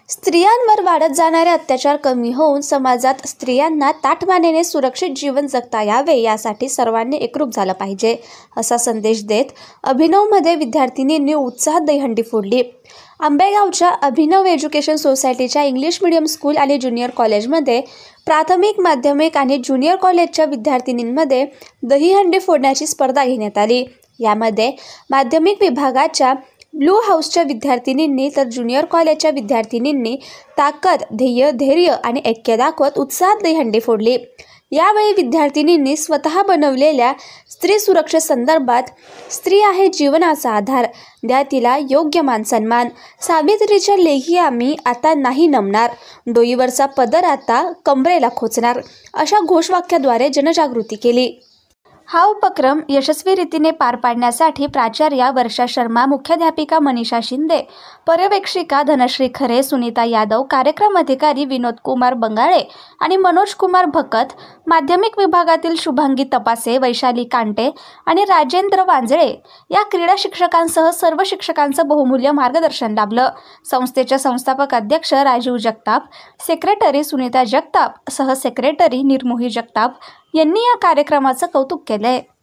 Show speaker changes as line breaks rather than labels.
स्त्रियांवर वाढत जाणारे अत्याचार कमी होऊन समाजात स्त्रियांना ताठमानेने सुरक्षित जीवन जगता यावे यासाठी सर्वांनी एकरूप झालं पाहिजे, असा संदेश देत अभिनवमध्ये विद्यार्थिनींनी उत्साहात दहीहंडी फोडली. आंबेगावच्या अभिनव एज्युकेशन सोसायटीच्या इंग्लिश मीडियम स्कूल आणि ज्युनियर कॉलेजमध्ये प्राथमिक, माध्यमिक आणि ज्युनियर कॉलेजच्या विद्यार्थिनींमध्ये दहीहंडी फोडण्याची स्पर्धा घेण्यात आली. यामध्ये माध्यमिक विभागाच्या ब्लू हाऊसच्या विद्यार्थिनींनी तर ज्युनियर कॉलेजच्या विद्यार्थिनींनी ताकद, ध्येय, धैर्य आणि ऐक्य दाखवत उत्साहात दहीहंडी फोडली. यावेळी विद्यार्थिनींनी स्वतः बनवलेल्या स्त्री सुरक्षेसंदर्भात "स्त्री आहे जीवनाचा आधार, द्या तिला योग्य मानसन्मान, सावित्रीच्या लेखी आम्ही आता नाही नमणार, डोईवरचा पदर आता कमरेला खोचणार" अशा घोषवाक्याद्वारे जनजागृती केली. हा उपक्रम यशस्वी रीतीने पार पाडण्यासाठी प्राचार्या वर्षा शर्मा, मुख्याध्यापिका मनीषा शिंदे, पर्यवेक्षिका धनश्री खरे, सुनीता यादव, कार्यक्रम अधिकारी विनोद कुमार बंगाळे आणि मनोज कुमार भकत, माध्यमिक विभागातील शुभांगी तपासे, वैशाली कांटे आणि राजेंद्र वांजळे या क्रीडा शिक्षकांसह सर्व शिक्षकांचं बहुमूल्य मार्गदर्शन लाभलं. संस्थेचे संस्थापक अध्यक्ष राजीव जगताप, सेक्रेटरी सुनीता जगताप, सहसेक्रेटरी निर्मोही जगताप यांनी या कार्यक्रमाचं कौतुक केलंय.